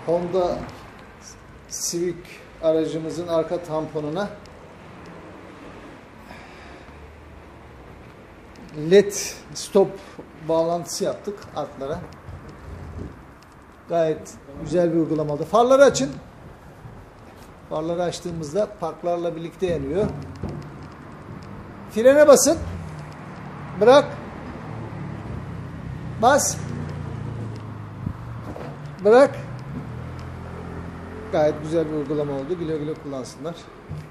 Honda Civic aracımızın arka tamponuna LED stop bağlantısı yaptık artlara. Gayet güzel bir uygulama oldu. Farları açın. Farları açtığımızda parklarla birlikte yanıyor. Frene basın. Bırak. Bas. Bırak. Gayet güzel bir uygulama oldu. Güle güle kullansınlar.